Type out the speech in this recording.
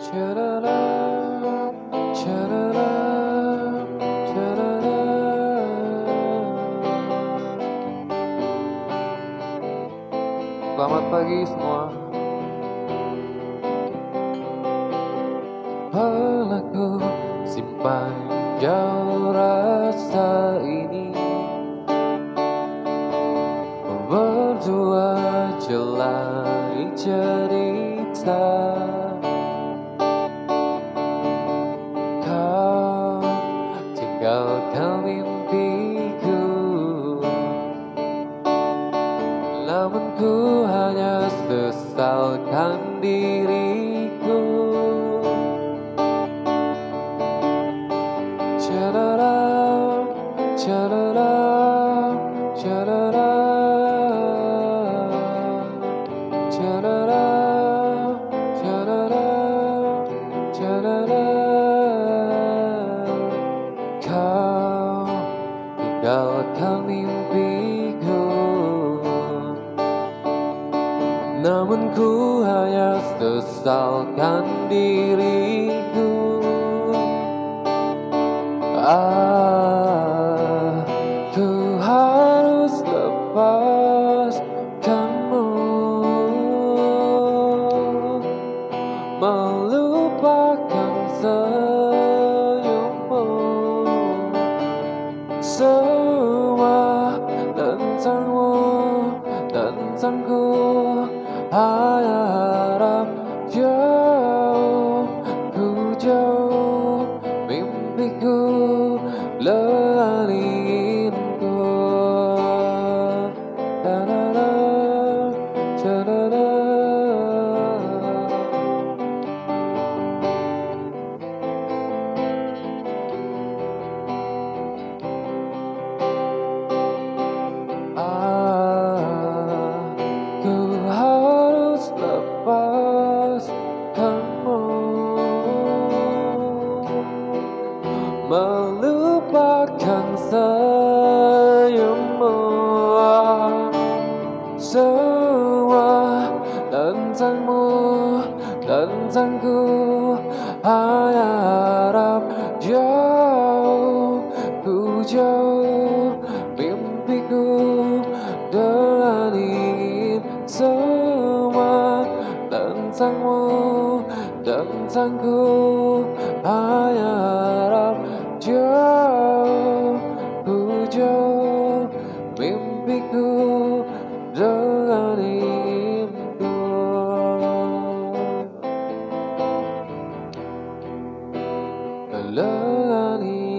Cerara, cerara, cerara. Selamat pagi semua. Pelaku simpan jauh rasa ini, berdua jalani cerita. Kau tinggalkan mimpiku, namun ku hanya sesalkan diriku. Cerara, cerara, cerara, cerara, cerara, cerara. Kau tinggalkan mimpiku, namun ku hanya sesalkan diriku. Aku harus lepaskanmu, melupakan senyummu. Semua tentangmu, tentangku, hanya harap jauh, ku jauh, mimpiku dengan inginku. Da-da-da, da-da-da. Aku harus lepaskanmu, melupakan senyummu. Semua tentangmu, tentangku, hanya harap jauh, ku jauh, mimpiku dengan ingin. Semua tentangmu, tentangku, hanya harap jauh, ku jauh, mimpiku dengan inginku. Dengan inginku.